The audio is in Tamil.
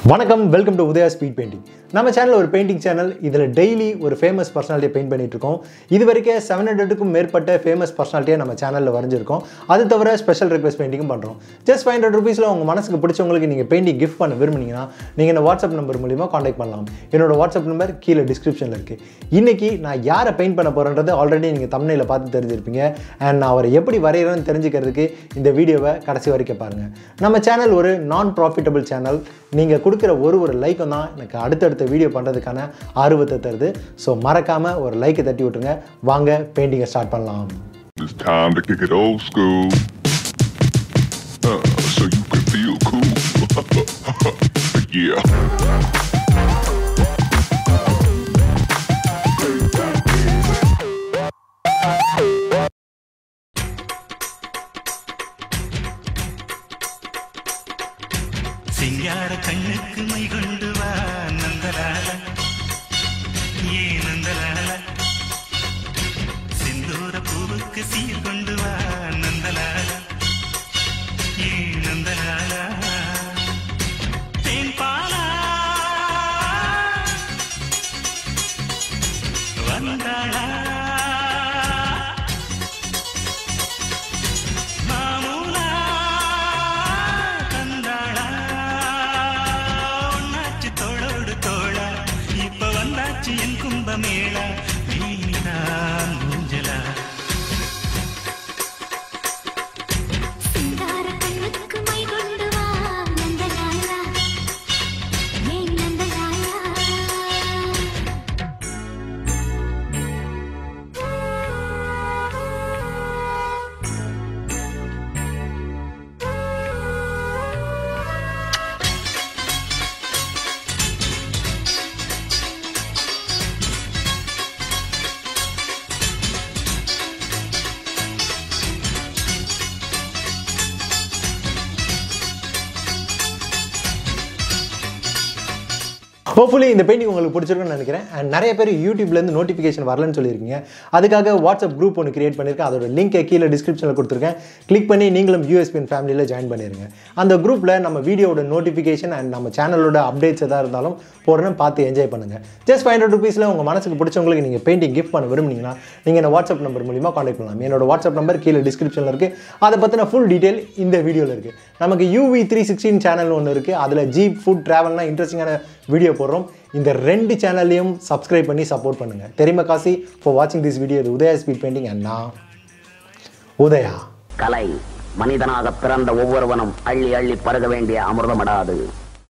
வணக்கம் welcome to Udaya speed painting. நம்ம சேனல் ஒரு பெயிண்டிங் சேனல். இதில் டெய்லி ஒரு ஃபேமஸ் பர்சனாலிட்டியை பெயிண்ட் பண்ணிட்டு இருக்கோம். இது வரைக்கும் 700க்கும் மேற்பட்ட ஃபேமஸ் பர்சனாலிட்டியை நம்ம சேனலில் வரைஞ்சிருக்கோம். அது தவிர ஸ்பெஷல் ரிக்வெஸ்ட் பெயிண்டிங்கும் பண்ணுறோம். ஜஸ்ட் 500 rupeesல உங்கள் மனசுக்கு பிடிச்சவங்களுக்கு நீங்கள் பெயிண்டிங் கிஃப்ட் பண்ண விரும்புனீங்கன்னா நீங்கள் இந்த வாட்ஸ்அப் நம்பர் மூலிமா காண்டாக்ட் பண்ணலாம். என்னோட வாட்ஸ்அப் நம்பர் கீழே டிஸ்கிரிப்ஷனில் இருக்குது. இன்றைக்கி நான் யாரை பெயிண்ட் பண்ண போகிறேன்றது ஆல்ரெடி நீங்கள் தம்ப்நெயில பார்த்து தெரிஞ்சிருப்பீங்க. அண்ட் நான் அவரை எப்படி வரைகிறேன்னு தெரிஞ்சுக்கிறதுக்கு இந்த வீடியோவை கடைசி வரைக்கும் பாருங்கள். நம்ம சேனல் ஒரு நான் ப்ராஃபிட்டபிள் சேனல். நீங்கள் கொடுக்குற ஒரு லைக்கும் தான் எனக்கு அடுத்தடுத்த வீடியோ பண்ணுறதுக்கான ஆர்வத்தை தருது. ஸோ மறக்காமல் ஒரு லைக்கை தட்டி விட்டுருங்க. வாங்க பெயிண்டிங்கை ஸ்டார்ட் பண்ணலாம். It's time to kick it old school, so you can feel cool. Yeah. சிங்கார கண்ணுக்கு மை கொண்டு வா நந்தலால, ஏ நந்தலால. சிந்தூர பூவுக்கு சீர் கொண்டு வா நந்தலால, ஏ நந்தலால. தேன்பாலா வந்தாளா, மாமூலா தந்தாளா. ஒன்னாச்சு தோளோடு தோளா, இப்ப வந்தாச்சு என் கும்பமேளா. வீணிதான் மூஞ்சலா. சிங்கார கண்ணுக்கு மை கொண்டு வா நந்தலாலா, ஏன் நந்தலாலா. ஹோப்ஃபுல்லி இந்த பெயிண்டிங் உங்களுக்கு பிடிச்சிருக்குன்னு நினைக்கிறேன். அண்ட் நிறைய பேர் யூடியூப்லேருந்து நோட்டிஃபிகேஷன் வரலன்னு சொல்லியிருக்கீங்க. அதுக்காக வாட்ஸ்அப் குரூப் ஒன்று கிரியேட் பண்ணியிருக்கேன். அதோட லிங்கை கீழே டிஸ்கிரிப்ஷனில் கொடுத்துருக்கேன். கிளிக் பண்ணி நீங்களும் யூஎஸ்பிஎன் ஃபேமிலியில் ஜாயின் பண்ணிடுங்க. அந்த குரூப்பில் நம்ம வீடியோட நோட்டிஃபிகேஷன் அண்ட் நம்ம சேனலோட அப்டேட்ஸ் எதாக இருந்தாலும் போடுறேன்னு பார்த்து என்ஜாய் பண்ணுங்கள். ஜஸ்ட் 500 rupeesல உங்கள் மனசுக்கு பிடிச்சவங்களுக்கு நீங்கள் பெயிண்டிங் கிஃப்ட் பண்ண விரும்புனீங்கன்னா நீங்கள் இந்த வாட்ஸ்அப் நம்பர் மூலிமா காண்டாக்ட் பண்ணலாம். என்னோட வாட்ஸ்அப் நம்பர் கீழே டிஸ்கிரிப்ஷனில் இருக்குது. அதை பற்றின ஃபுல் டீட்டெயில் இந்த வீடியோவில் இருக்குது. நமக்கு UV316 சேனல் ஒன்று இருக்குது. அதில் ஜீப் ஃபுட் ட்ராவல்லாம் இன்ட்ரெஸ்டிங்கான வீடியோ போடுறோம். இந்த 2 சேனல்லையும் சப்ஸ்கிரைப் பண்ணி சப்போர்ட் பண்ணுங்கள். தெரியுமா காசி ஃபார் வாட்சிங் திஸ் வீடியோ. இது உதயா ஸ்பீட் பெயிண்டிங் அண்ட் நான் உதயா. கலை மனிதனாக பிறந்த ஒவ்வொருவனும் அள்ளி அள்ளி பருக வேண்டிய அமிர்தமடாது.